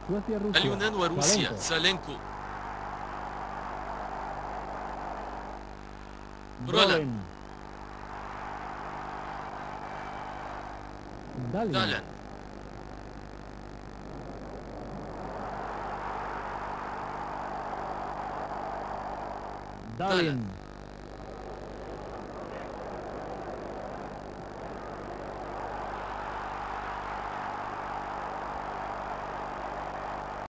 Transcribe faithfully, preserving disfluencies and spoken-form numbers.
سويسرا روسيا. اليونان وروسيا. سالينكو. سالينكو. برولان. دالين. دالان. دالين.